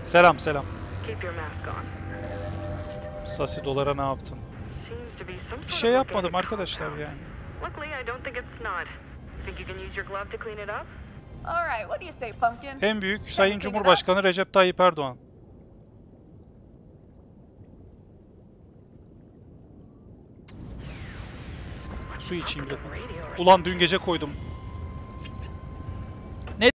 Selam selam. Keep your mask on. Sasi dolara ne yaptın? Seems to be some Bir sort şey of yapmadım organic arkadaşlar compound. yani. Luckily, I don't think it's snot. Think you can use your glove to clean it up? All right, what do you say, Pumpkin? En büyük Sayın Cumhurbaşkanı Recep Tayyip Erdoğan. Su içeyim bir dakika. Ulan dün gece koydum.